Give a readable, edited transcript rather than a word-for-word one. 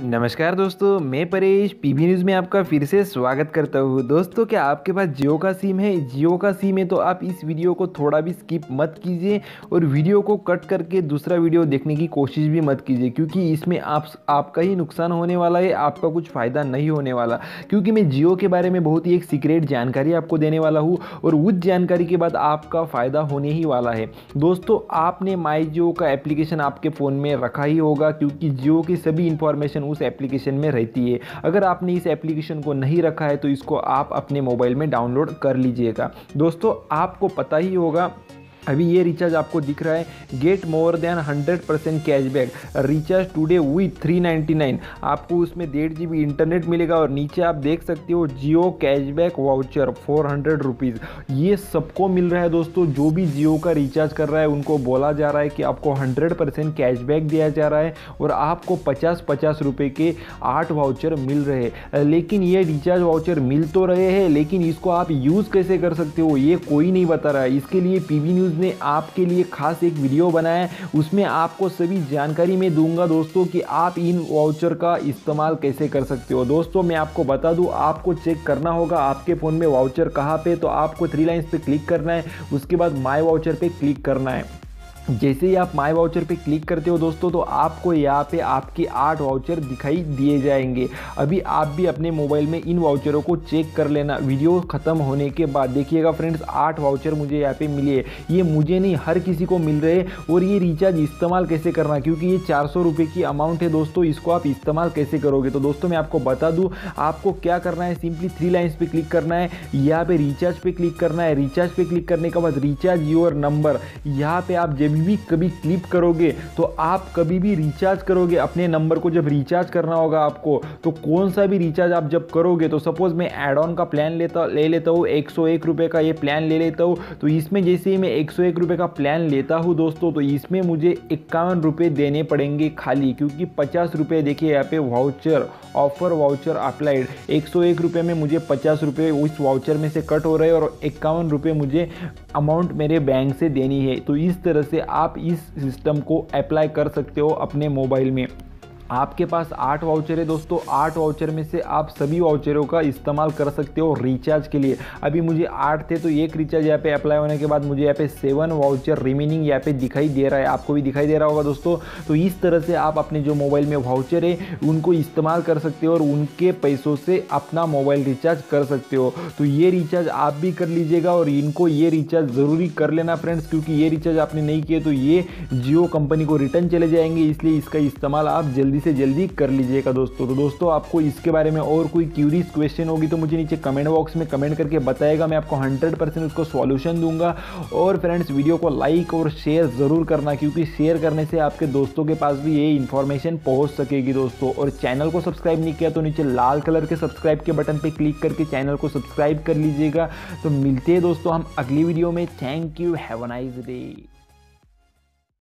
नमस्कार दोस्तों, मैं परेश पीबी न्यूज़ में आपका फिर से स्वागत करता हूँ। दोस्तों, क्या आपके पास जियो का सिम है? जियो का सिम है तो आप इस वीडियो को थोड़ा भी स्किप मत कीजिए और वीडियो को कट करके दूसरा वीडियो देखने की कोशिश भी मत कीजिए, क्योंकि इसमें आपका ही नुकसान होने वाला है, आपका कुछ फ़ायदा नहीं होने वाला। क्योंकि मैं जियो के बारे में बहुत ही एक सीक्रेट जानकारी आपको देने वाला हूँ और उस जानकारी के बाद आपका फ़ायदा होने ही वाला है। दोस्तों, आपने माई जियो का एप्लीकेशन आपके फ़ोन में रखा ही होगा, क्योंकि जियो की सभी इंफॉर्मेशन उस एप्लीकेशन में रहती है। अगर आपने इस एप्लीकेशन को नहीं रखा है तो इसको आप अपने मोबाइल में डाउनलोड कर लीजिएगा। दोस्तों, आपको पता ही होगा, अभी ये रिचार्ज आपको दिख रहा है, get more than 100% cashback recharge today with 399। आपको उसमें 1.5 GB इंटरनेट मिलेगा और नीचे आप देख सकते हो जियो कैशबैक वाउचर 400 रुपीज़। ये सबको मिल रहा है दोस्तों। जो भी जियो का रिचार्ज कर रहा है उनको बोला जा रहा है कि आपको 100% कैशबैक दिया जा रहा है और आपको 50-50 रुपये के 8 वाउचर मिल रहे हैं। लेकिन ये रिचार्ज वाउचर मिल तो रहे हैं, लेकिन इसको आप यूज़ कैसे कर सकते हो ये कोई नहीं बता रहा है। इसके लिए पीबी न्यूज़ ने आपके लिए खास एक वीडियो बनाया है, उसमें आपको सभी जानकारी मैं दूंगा दोस्तों कि आप इन वाउचर का इस्तेमाल कैसे कर सकते हो। दोस्तों, मैं आपको बता दूं, आपको चेक करना होगा आपके फ़ोन में वाउचर कहाँ पे, तो आपको 3 लाइन्स पे क्लिक करना है, उसके बाद माई वाउचर पे क्लिक करना है। जैसे ही आप माई वाउचर पे क्लिक करते हो दोस्तों, तो आपको यहाँ पे आपके 8 वाउचर दिखाई दिए जाएंगे। अभी आप भी अपने मोबाइल में इन वाउचरों को चेक कर लेना वीडियो ख़त्म होने के बाद। देखिएगा फ्रेंड्स, 8 वाउचर मुझे यहाँ पे मिले। ये मुझे नहीं, हर किसी को मिल रहे हैं। और ये रिचार्ज इस्तेमाल कैसे करना, क्योंकि ये 400 रुपये की अमाउंट है दोस्तों, इसको आप इस्तेमाल कैसे करोगे। तो दोस्तों, मैं आपको बता दूँ, आपको क्या करना है, सिंपली 3 लाइन्स पे क्लिक करना है, यहाँ पे रिचार्ज पे क्लिक करना है। रिचार्ज पे क्लिक करने के बाद रिचार्ज योर नंबर, यहाँ पे आप जब भी कभी क्लिक करोगे तो आप कभी भी रिचार्ज करोगे अपने नंबर को, जब रिचार्ज करना होगा आपको, तो कौन सा भी रिचार्ज आप जब करोगे, तो सपोज मैं एड ऑन का प्लान ले लेता हूँ, 101 रुपये का ये प्लान ले लेता हूँ। तो इसमें जैसे ही मैं 101 रुपये का प्लान लेता हूँ दोस्तों, तो इसमें मुझे 51 रुपये देने पड़ेंगे खाली, क्योंकि 50 रुपये देखिए यहाँ पे वाउचर ऑफर वाउचर अप्लाइड, 101 रुपये में मुझे 50 रुपये उस वाउचर में से कट हो रहे हैं और 51 रुपये मुझे अमाउंट मेरे बैंक से देनी है। तो इस तरह से आप इस सिस्टम को अप्लाई कर सकते हो अपने मोबाइल में। आपके पास 8 वाउचर है दोस्तों, 8 वाउचर में से आप सभी वाउचरों का इस्तेमाल कर सकते हो रिचार्ज के लिए। अभी मुझे 8 थे तो एक रिचार्ज यहाँ पे अप्लाई होने के बाद मुझे यहाँ पे 7 वाउचर रिमेनिंग यहाँ पे दिखाई दे रहा है, आपको भी दिखाई दे रहा होगा दोस्तों। तो इस तरह से आप अपने जो मोबाइल में वाउचर है उनको इस्तेमाल कर सकते हो और उनके पैसों से अपना मोबाइल रिचार्ज कर सकते हो। तो ये रिचार्ज आप भी कर लीजिएगा और इनको ये रिचार्ज ज़रूरी कर लेना फ्रेंड्स, क्योंकि ये रिचार्ज आपने नहीं किए तो ये जियो कंपनी को रिटर्न चले जाएंगे, इसलिए इसका इस्तेमाल आप जल्दी से जल्दी कर लीजिएगा दोस्तों। तो दोस्तों, आपको इसके बारे में और कोई क्यूरीज क्वेश्चन होगी तो मुझे नीचे कमेंट बॉक्स में कमेंट करके बताएगा, मैं आपको 100% उसको सॉल्यूशन दूंगा। और फ्रेंड्स, वीडियो को लाइक और शेयर ज़रूर करना, क्योंकि शेयर करने से आपके दोस्तों के पास भी ये इन्फॉर्मेशन पहुंच सकेगी दोस्तों। और चैनल को सब्सक्राइब नहीं किया तो नीचे लाल कलर के सब्सक्राइब के बटन पर क्लिक करके चैनल को सब्सक्राइब कर लीजिएगा। तो मिलते हैं दोस्तों हम अगली वीडियो में। Thank you, have a nice day.